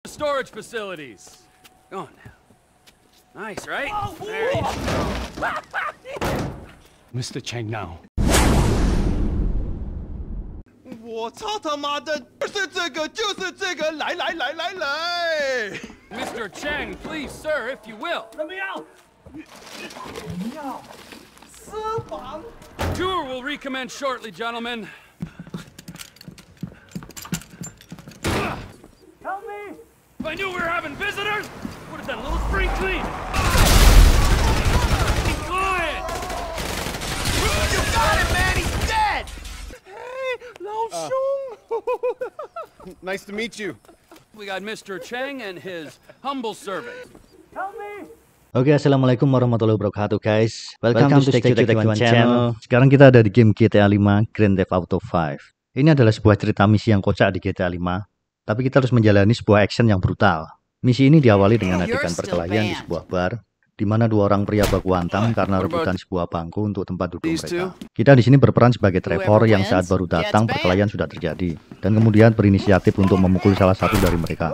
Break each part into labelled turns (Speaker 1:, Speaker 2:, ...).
Speaker 1: storage facilities. Go on now. Nice, right? There you go.
Speaker 2: Mr. Cheng now.
Speaker 3: 我操他妈的！就是这个，就是这个！来来来来来
Speaker 1: Mr. Cheng, please, sir, if you will.
Speaker 3: 怎么样？要私房。
Speaker 1: Tour will recommence shortly, gentlemen.
Speaker 3: Help me!
Speaker 1: If I knew we were having visitors, would have done a little spring clean. Be quiet.
Speaker 3: You got it, man! He's dead! Hey, 老兄
Speaker 4: Nice to meet you.
Speaker 1: We got Mr. Cheng and his humble servant.
Speaker 3: Help me!
Speaker 5: Oke, assalamualaikum warahmatullahi wabarakatuh, guys. Welcome to Stick to Taekwondo Channel. Sekarang kita ada di game GTA 5 Grand Theft Auto 5. Ini adalah sebuah cerita misi yang kocak di GTA 5, tapi kita harus menjalani sebuah action yang brutal. Misi ini diawali dengan adegan perkelahian di sebuah bar, di mana dua orang pria baku hantam karena rebutan sebuah bangku untuk tempat duduk mereka. Kita di sini berperan sebagai Trevor yang saat baru datang perkelahian sudah terjadi, dan kemudian berinisiatif untuk memukul salah satu dari mereka.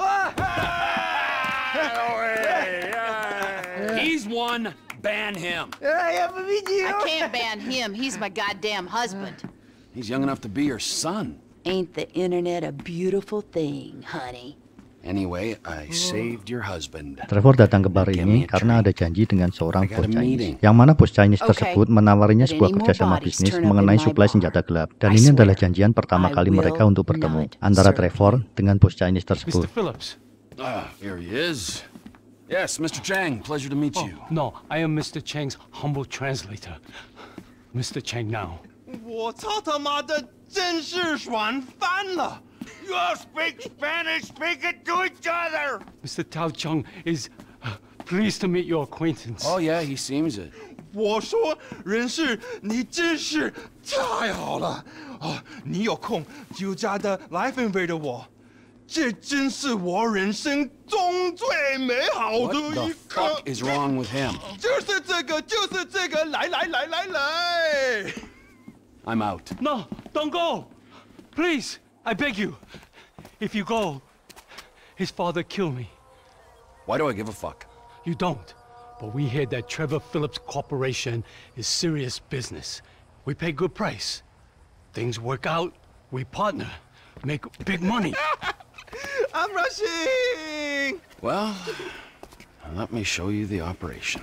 Speaker 1: He's one. Ban him.
Speaker 6: I can't ban him. He's my goddamn husband.
Speaker 1: He's young enough to be your son.
Speaker 6: Ain't the internet a beautiful thing, honey?
Speaker 1: Anyway, I saved your husband.
Speaker 5: Trevor datang ke bar ini karena ada janji dengan seorang bos Chinese, yang mana bos Chinese tersebut menawarinya sebuah kerjasama bisnis mengenai suplai senjata gelap. Dan ini adalah janjian pertama kali mereka untuk bertemu antara Trevor dengan bos Chinese tersebut.
Speaker 2: Mr. Phillips.
Speaker 1: Here he is. Yes, Mr. Cheng, pleasure to meet you.
Speaker 2: No, I am Mr. Cheng's humble translator. Mr. Cheng now.
Speaker 3: 我操他妈的，真是爽翻了 ！You all speak Spanish, speak it to each other.
Speaker 2: Mr. Tao Chung is pleased to meet your acquaintance.
Speaker 1: Oh yeah, he seems it.
Speaker 3: 我说人事，你真是太好了啊！你有空就加的来分飞的我。 这真是我人生中最美好的
Speaker 1: What
Speaker 3: 一
Speaker 1: the
Speaker 3: 刻。
Speaker 1: fuck is wrong with him?
Speaker 3: 就是这个，就是这个，来来来来来。
Speaker 1: I'm out.
Speaker 2: No, don't go. Please, I beg you. If you go, his father kill me.
Speaker 1: Why do I give a fuck?
Speaker 2: You don't. But we hear that Trevor Phillips Corporation is serious business. We pay good price. Things work out, we partner. Make big money.
Speaker 3: I'm rushing.
Speaker 1: Well, let me show you the operation.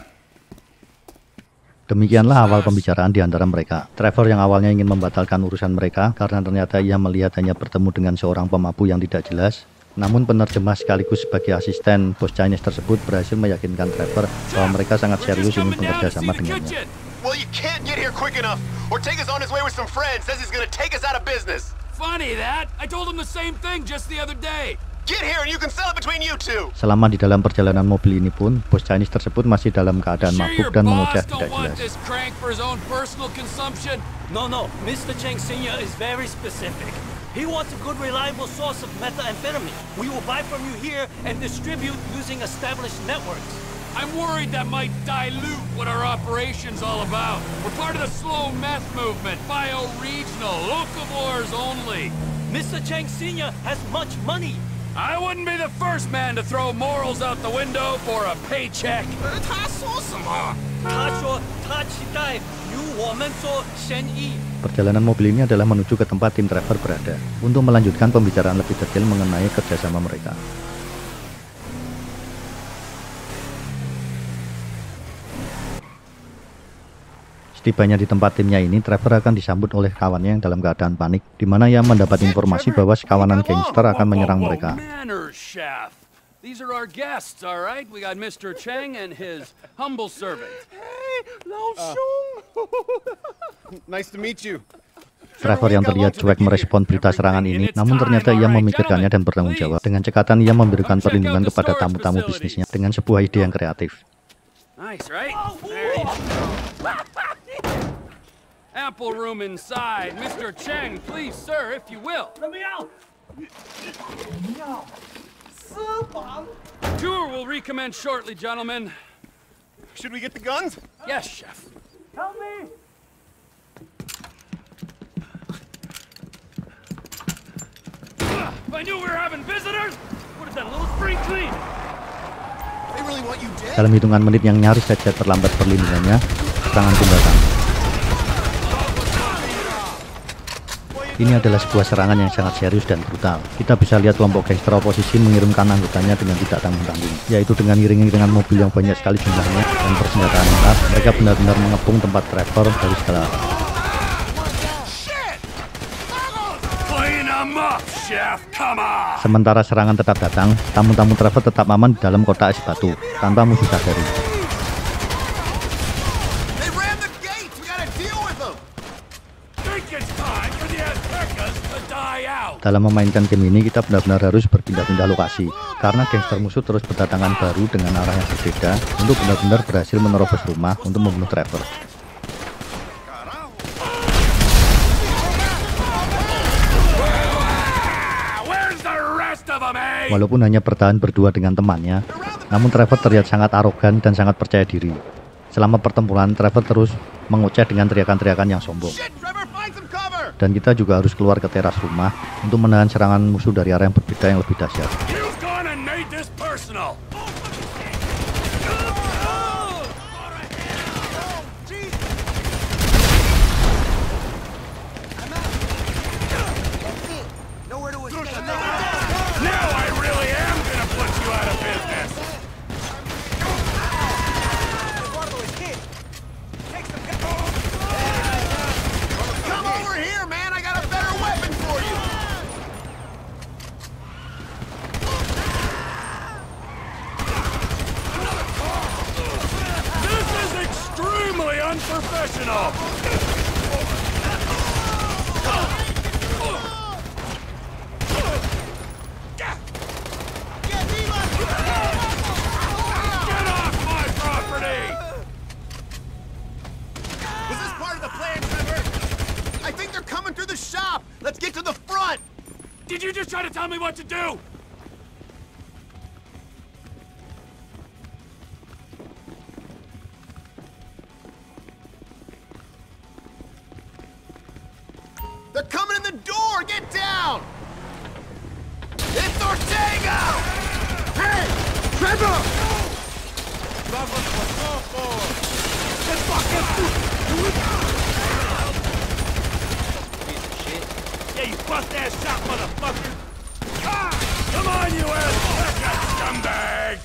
Speaker 5: Demikianlah awal pembicaraan di antara mereka. Trevor yang awalnya ingin membatalkan urusan mereka karena ternyata ia melihat hanya bertemu dengan seorang pemabuk yang tidak jelas. Namun penerjemah sekaligus sebagai asisten bos Chinese tersebut berhasil meyakinkan Trevor bahwa mereka sangat serius ingin bekerja sama dengannya.
Speaker 4: Well, you can't get here quick enough. Ortega's on his way with some friends. Says he's gonna take us out of business.
Speaker 1: Funny that. I told him the same thing just the other day.
Speaker 4: Get here and you can sell it between you two.
Speaker 5: Selama di dalam perjalanan mobil ini pun, bos Chinese tersebut masih dalam keadaan mabuk dan mengoceh tidak jelas.
Speaker 7: No, Mr. Cheng Sr. is very specific. He wants a good, reliable source of methamphetamine. We will buy from you here and distribute using established networks.
Speaker 1: I'm worried that might dilute what our operation's all about. We're part of the slow meth movement, bio-regional, locavores only.
Speaker 7: Mr. Cheng Sr. has much money.
Speaker 1: I wouldn't be the first man to throw morals out the window for a paycheck.
Speaker 3: 他说什么？
Speaker 7: 他说他期待与我们做生意。
Speaker 5: Perjalanan mobil ini adalah menuju ke tempat tim Trevor berada untuk melanjutkan pembicaraan lebih detail mengenai kerjasama mereka. Setibanya di tempat timnya ini, Trevor akan disambut oleh kawannya yang dalam keadaan panik, di mana ia mendapat informasi bahwa sekawanan gangster akan menyerang mereka.
Speaker 1: These are our guests, all right? We got Mr. Cheng and his humble servant.
Speaker 3: Hey, 老兄
Speaker 4: Nice to meet you.
Speaker 5: Trevor yang terlihat cuek merespon berita serangan ini, namun ternyata ia memikirkannya dan bertanggung jawab. Dengan cekatan ia memberikan perlindungan kepada tamu-tamu bisnisnya dengan sebuah ide yang kreatif.
Speaker 1: Nice, right? There you go. Ample room inside. Mr. Cheng, please, sir, if you will.
Speaker 3: 怎么样？要私房。
Speaker 1: Tour will recommence shortly, gentlemen.
Speaker 4: Should we get the guns?
Speaker 1: Yes, chef.
Speaker 3: Help me.
Speaker 1: If I knew we were having visitors, What is that, a little spring clean?
Speaker 4: They really want you dead?
Speaker 5: Dalam hitungan menit yang nyaris saja terlambat perlindungannya, serangan pun datang. Ini adalah sebuah serangan yang sangat serius dan brutal. Kita bisa lihat kelompok gangster oposisi mengirimkan anggotanya dengan tidak tanggung-tanggung, yaitu dengan iring-iringan mobil yang banyak sekali jumlahnya dan persenjataan lengkap. Mereka benar-benar mengepung tempat Trevor dari segala arah. Sementara serangan tetap datang, tamu-tamu Trevor tetap aman di dalam kotak es batu tanpa musuh sadari. Dalam memainkan game ini kita benar-benar harus berpindah-pindah lokasi karena gangster musuh terus berdatangan baru dengan arah yang berbeda untuk benar-benar berhasil menerobos rumah untuk membunuh Trevor. Walaupun hanya bertahan berdua dengan temannya, namun Trevor terlihat sangat arogan dan sangat percaya diri. Selama pertempuran, Trevor terus mengoceh dengan teriakan-teriakan yang sombong. Dan kita juga harus keluar ke teras rumah untuk menahan serangan musuh dari arah yang berbeda yang lebih dahsyat.
Speaker 1: Unprofessional! Get off my property!
Speaker 4: Was this part of the plan, Trevor? I think they're coming through the shop! Let's get to the front!
Speaker 1: Did you just try to tell me what to do?
Speaker 4: They're coming in the door! Get down! It's Ortega! Hey! Trevor!
Speaker 1: Yeah, you bust-ass shot, motherfucker! Ah! Come on, you Azteca scumbags!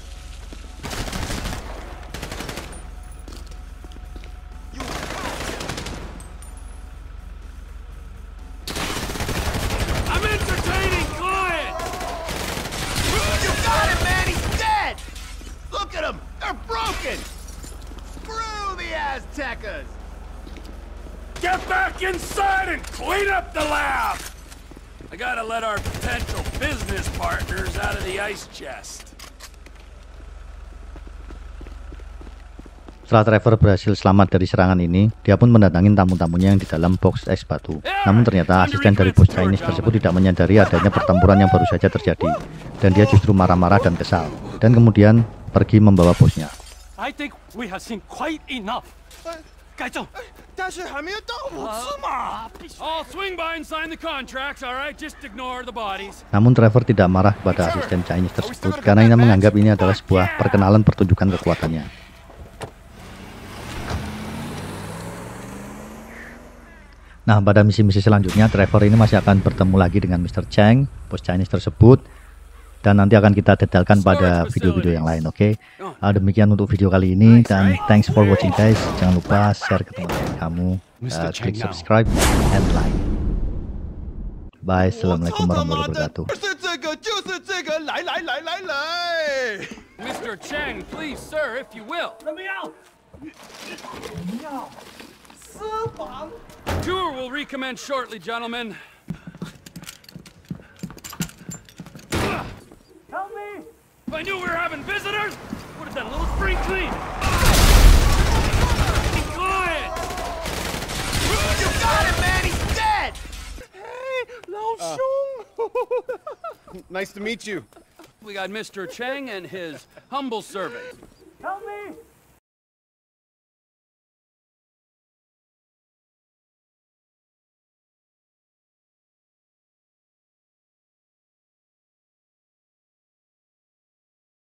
Speaker 1: I'm entertaining clients!
Speaker 4: You got him, man! He's dead! Look at them! They're broken! Screw the Aztecas!
Speaker 1: Get back inside and clean up the lab! I gotta let our potential business partners out of the ice chest.
Speaker 5: Setelah Trevor berhasil selamat dari serangan ini, dia pun mendatangi tamu-tamunya yang di dalam box es batu. Namun ternyata asisten dari bos Chinese tersebut tidak menyadari adanya pertempuran yang baru saja terjadi. Dan dia justru marah-marah dan kesal. Dan kemudian pergi membawa bosnya.
Speaker 7: I think we have seen quite enough. 改正。
Speaker 3: 但是还没有到5次嘛。
Speaker 1: I'll swing by and sign the contracts, all right? Just ignore the bodies.
Speaker 5: Namun Trevor tidak marah kepada asisten Chinese tersebut karena ia menganggap ini adalah sebuah perkenalan pertunjukan kekuatannya. Nah, pada misi-misi selanjutnya Trevor ini masih akan bertemu lagi dengan Mr. Cheng, bos Chinese tersebut. Dan nanti akan kita detailkan pada video-video yang lain, oke? Demikian untuk video kali ini, dan thanks for watching guys. Jangan lupa share ke teman-teman kamu, klik subscribe and like. Bye, assalamualaikum warahmatullahi wabarakatuh.
Speaker 1: Mr. Cheng, please, sir, if you will.
Speaker 7: Let me out!
Speaker 1: Tour will recommence shortly, gentlemen.
Speaker 7: Help me!
Speaker 1: If I knew we were having visitors, would have done a little spring clean. Be quiet!
Speaker 4: You got him, man! He's dead!
Speaker 3: Hey, Lao Xiong!
Speaker 4: Nice to meet you.
Speaker 1: We got Mr. Cheng and his humble servant.
Speaker 7: Help me!